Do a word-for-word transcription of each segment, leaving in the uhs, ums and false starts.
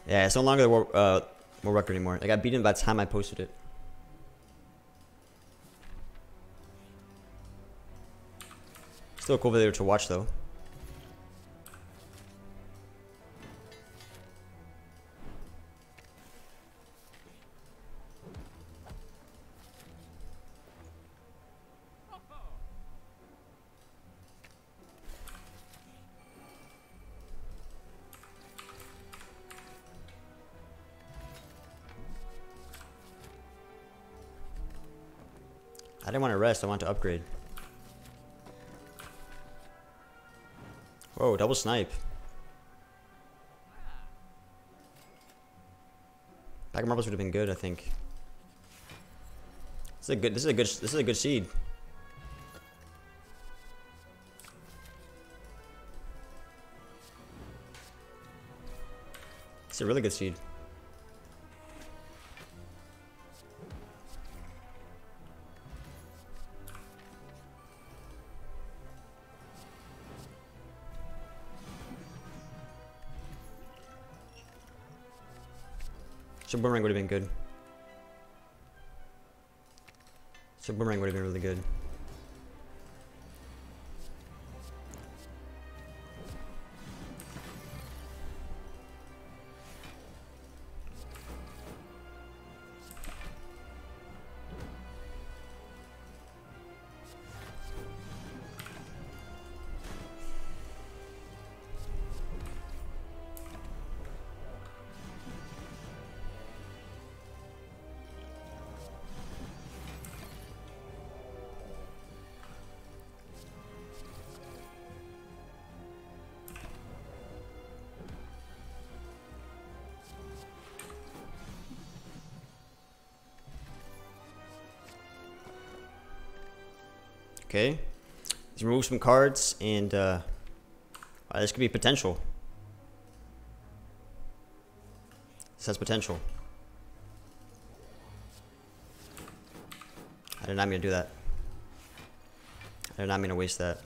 Yeah, it's no longer the world, uh, world record anymore. I got beaten by the time I posted it. Still a cool video to watch though. I didn't want to rest, I want to upgrade. Whoa, double snipe. Pack of marbles would have been good, I think. This is a good this is a good this is a good seed. It's a really good seed. So boomerang would have been good. So boomerang would have been really good. Okay, let's remove some cards, and uh, wow, this could be potential. This has potential. I did not mean to do that. I did not mean to waste that.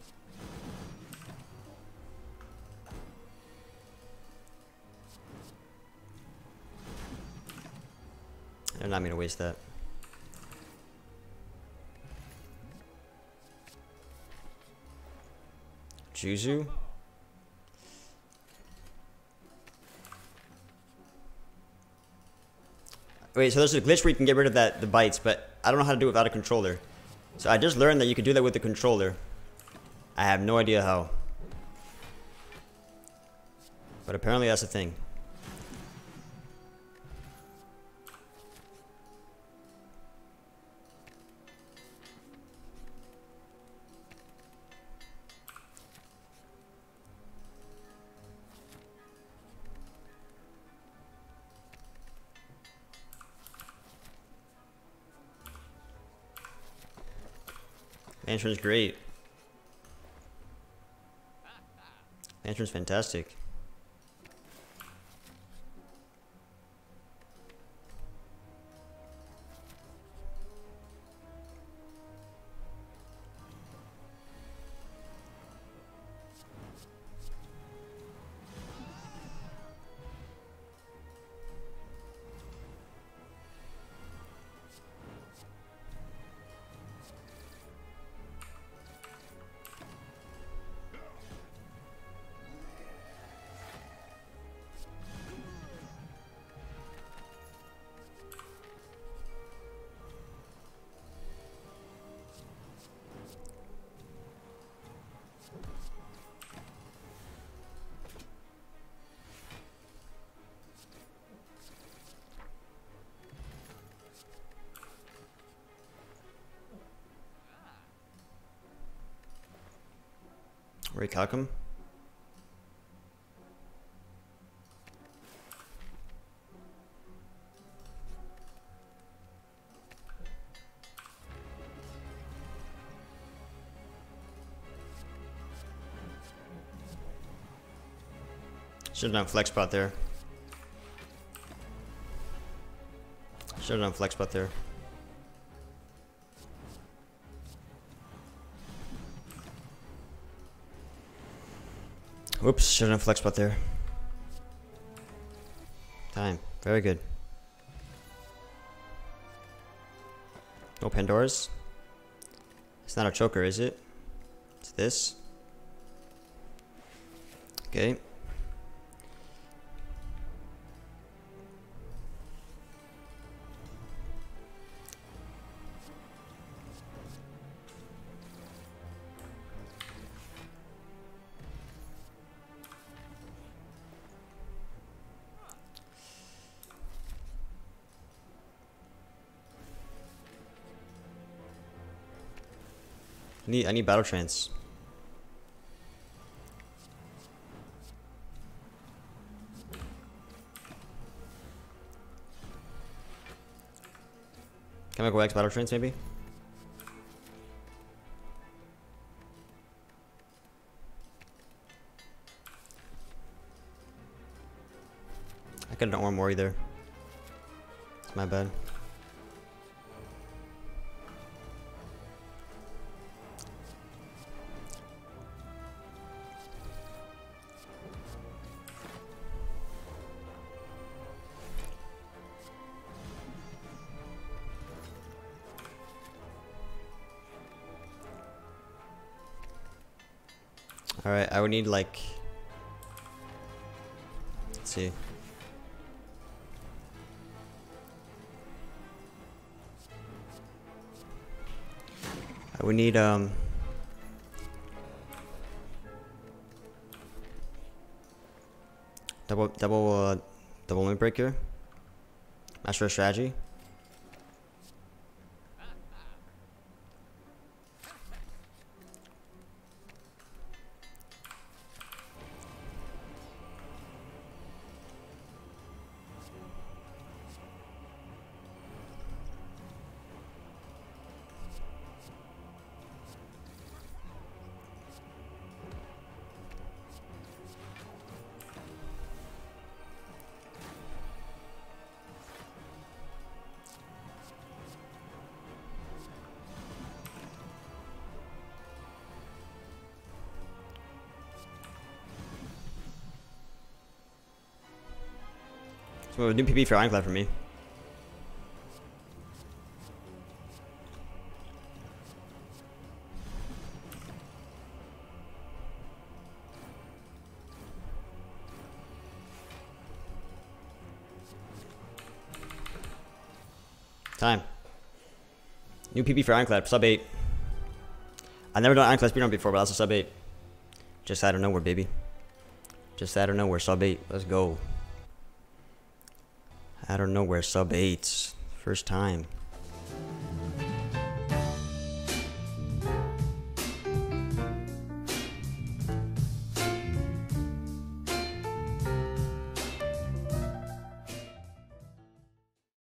I did not mean to waste that. Juzu. Wait, so there's a glitch where you can get rid of that the bites, but I don't know how to do it without a controller. So I just learned that you can do that with the controller. I have no idea how. But apparently that's a thing. Lantern's great. Lantern's fantastic. Ray Cockham. Should have done flex spot there. Should have done flex spot there. Whoops, should have done flex spot there. Time. Very good. No Pandora's. It's not a choker, is it? It's this. Okay. I need, I need battle trance. Can I go X battle trance maybe? I couldn't arm more either. It's my bad. Alright, I would need like, let's see. I would need um double double uh double limit breaker. Master of strategy. So new P P for Ironclad for me. Time. New P P for Ironclad, sub eight. I've never done Ironclad speedrun before, but that's a sub eight. Just out of nowhere, baby. Just out of nowhere, sub eight. Let's go. Out of nowhere, sub eights. First time.